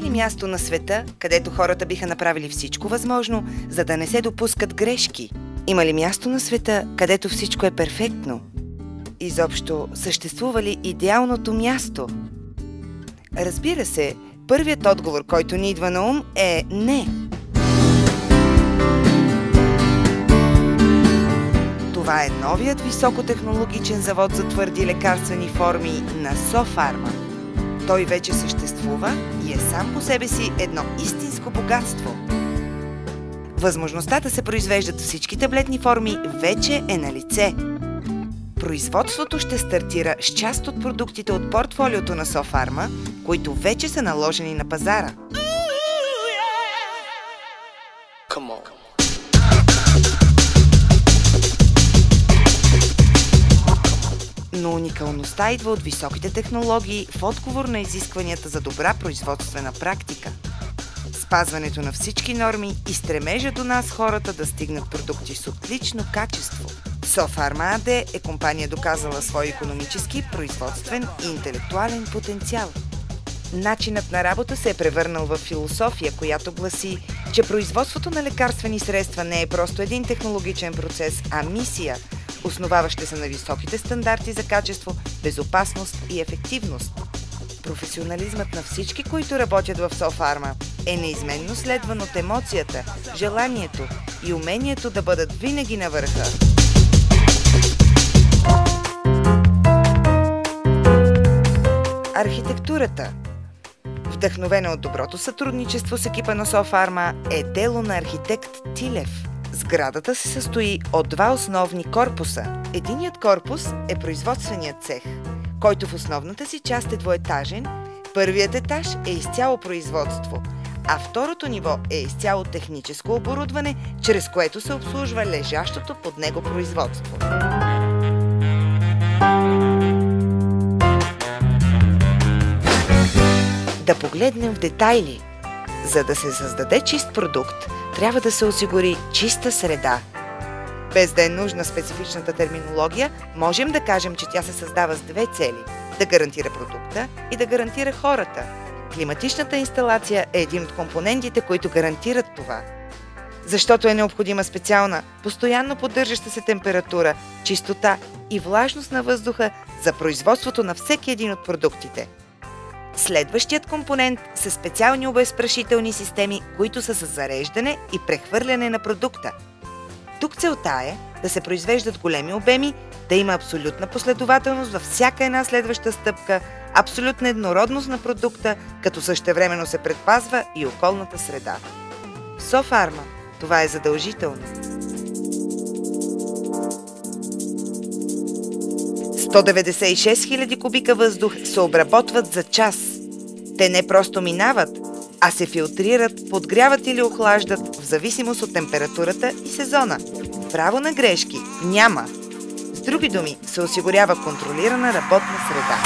ли място на света, където хората биха направили всичко възможно, за да не се допускат грешки? Има ли място на света, където всичко е перфектно? Изобщо, съществува ли идеалното място? Разбира се, първият отговор, който ни идва на ум, е не. Това е новият високотехнологичен завод за твърди лекарствени форми на Софарма. Той вече съществува и е сам по себе си едно истинско богатство. Възможността да се произвеждат всички таблетни форми вече е на лице. Производството ще стартира с част от продуктите от портфолиото на Софарма, които вече са наложени на пазара. Но уникалността идва от високите технологии в отговор на изискванията за добра производствена практика. Спазването на всички норми и стремежа до нас хората да стигнат продукти с отлично качество. Софарма АД е компания доказала свой икономически, производствен и интелектуален потенциал. Начинът на работа се е превърнал в философия, която гласи, че производството на лекарствени средства не е просто един технологичен процес, а мисия, основаваща се на високите стандарти за качество, безопасност и ефективност. Професионализмът на всички, които работят в Софарма, е неизменно следван от емоцията, желанието и умението да бъдат винаги на върха. Архитектурата. Вдъхновена от доброто сътрудничество с екипа на Софарма, е дело на архитект Тилев. Сградата се състои от два основни корпуса. Единият корпус е производственият цех, който в основната си част е двоетажен. Първият етаж е изцяло производство, а второто ниво е изцяло техническо оборудване, чрез което се обслужва лежащото под него производство. Да погледнем в детайли. За да се създаде чист продукт, трябва да се осигури чиста среда. Без да е нужна специфичната терминология, можем да кажем, че тя се създава с две цели – да гарантира продукта и да гарантира хората. Климатичната инсталация е един от компонентите, които гарантират това. Защото е необходима специална, постоянно поддържаща се температура, чистота и влажност на въздуха за производството на всеки един от продуктите. Следващият компонент са специални обезпрашителни системи, които са с зареждане и прехвърляне на продукта. Тук целта е да се произвеждат големи обеми, да има абсолютна последователност във всяка една следваща стъпка, абсолютна еднородност на продукта, като същевременно се предпазва и околната среда. В Софарма това е задължително. 196 000 кубика въздух се обработват за час. Те не просто минават, а се филтрират, подгряват или охлаждат в зависимост от температурата и сезона. Право на грешки няма. С други думи, се осигурява контролирана работна среда.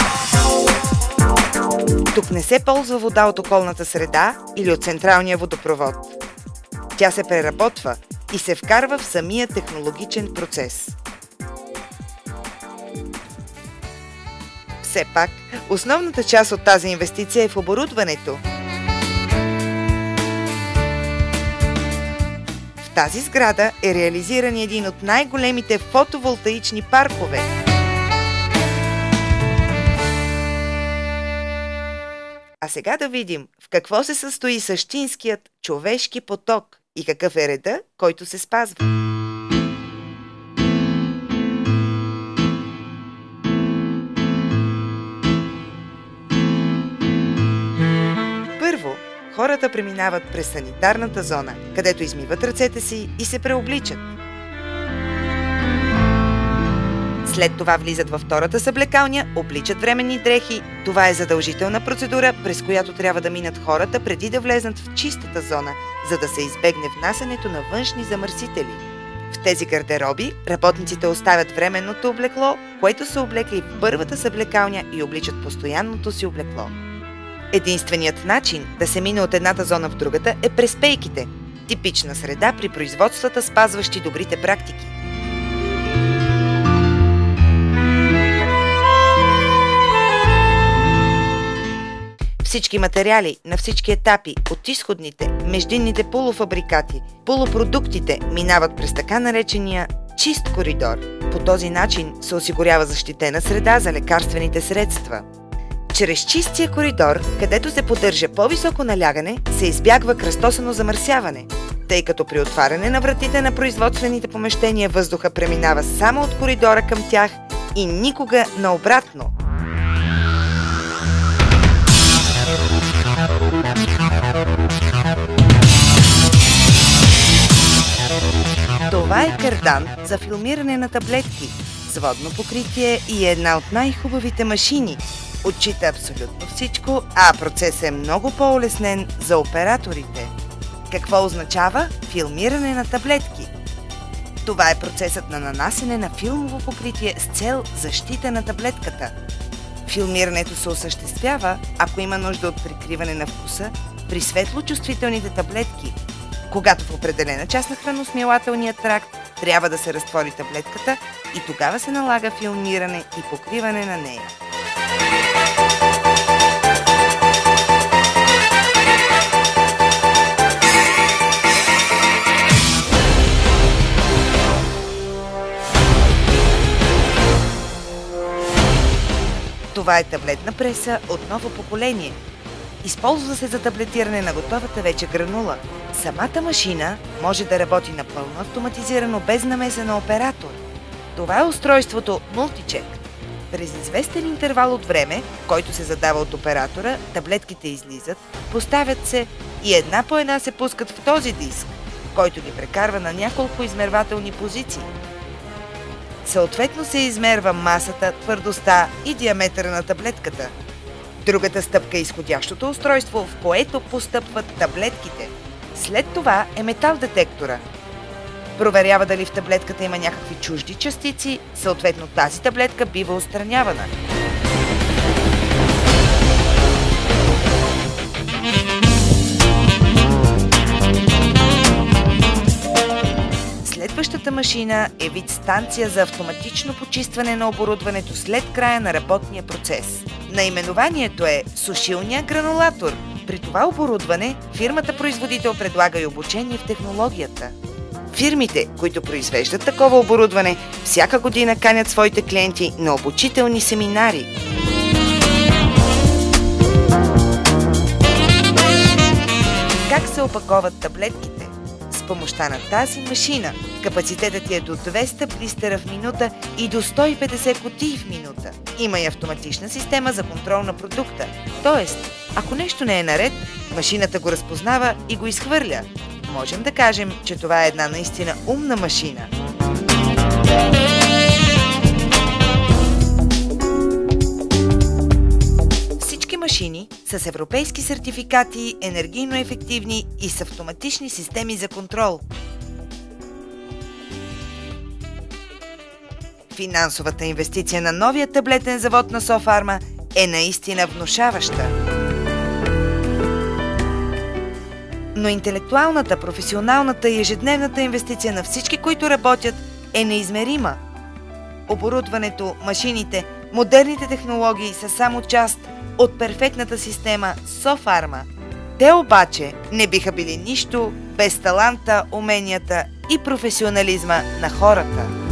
Тук не се ползва вода от околната среда или от централния водопровод. Тя се преработва и се вкарва в самия технологичен процес. Все пак, основната част от тази инвестиция е в оборудването. В тази сграда е реализиран един от най-големите фотоволтаични паркове. А сега да видим в какво се състои същинският човешки поток и какъв е реда, който се спазва. Първо, хората преминават през санитарната зона, където измиват ръцете си и се преобличат. След това влизат във втората съблекалня, обличат временни дрехи. Това е задължителна процедура, през която трябва да минат хората преди да влезнат в чистата зона, за да се избегне внасянето на външни замърсители. В тези гардероби работниците оставят временното облекло, което са облекли в първата съблекалня и обличат постоянното си облекло. Единственият начин да се мине от едната зона в другата е през пейките. Типична среда при производствата, спазващи добрите практики. Всички материали на всички етапи, от изходните, междинните полуфабрикати, полупродуктите минават през така наречения чист коридор. По този начин се осигурява защитена среда за лекарствените средства. Чрез чистия коридор, където се поддържа по-високо налягане, се избягва кръстосано замърсяване, тъй като при отваряне на вратите на производствените помещения въздуха преминава само от коридора към тях и никога наобратно. Това е кардан за филмиране на таблетки с водно покритие и е една от най-хубавите машини. Отчита абсолютно всичко, а процесът е много по-улеснен за операторите. Какво означава филмиране на таблетки? Това е процесът на нанасене на филмово покритие с цел защита на таблетката. Филмирането се осъществява, ако има нужда от прикриване на вкуса при светлочувствителните таблетки, когато в определена част на храносмилателния тракт трябва да се разтвори таблетката и тогава се налага филмиране и покриване на нея. Това е таблетна преса от ново поколение. Използва се за таблетиране на готовата вече гранула. Самата машина може да работи напълно автоматизирано без намеса на оператор. Това е устройството Multicheck. През известен интервал от време, който се задава от оператора, таблетките излизат, поставят се и една по една се пускат в този диск, който ги прекарва на няколко измервателни позиции. Съответно се измерва масата, твърдостта и диаметъра на таблетката. Другата стъпка е изходящото устройство, в което постъпват таблетките. След това е метал детектора. Проверява дали в таблетката има някакви чужди частици, съответно тази таблетка бива отстранявана. Следващата машина е вид станция за автоматично почистване на оборудването след края на работния процес. Наименованието е сушилния гранулатор. При това оборудване фирмата-производител предлага и обучение в технологията. Фирмите, които произвеждат такова оборудване, всяка година канят своите клиенти на обучителни семинари. Как се опаковат таблетките? С помощта на тази машина. Капацитетът е до 200 блистера в минута и до 150 кутии в минута. Има и автоматична система за контрол на продукта. Тоест, ако нещо не е наред, машината го разпознава и го изхвърля. Можем да кажем, че това е една наистина умна машина. Всички машини са с европейски сертификати, енергийно ефективни и с автоматични системи за контрол. Финансовата инвестиция на новия таблетен завод на Софарма е наистина внушаваща. Но интелектуалната, професионалната и ежедневната инвестиция на всички, които работят, е неизмерима. Оборудването, машините, модерните технологии са само част от перфектната система Софарма. Те обаче не биха били нищо без таланта, уменията и професионализма на хората.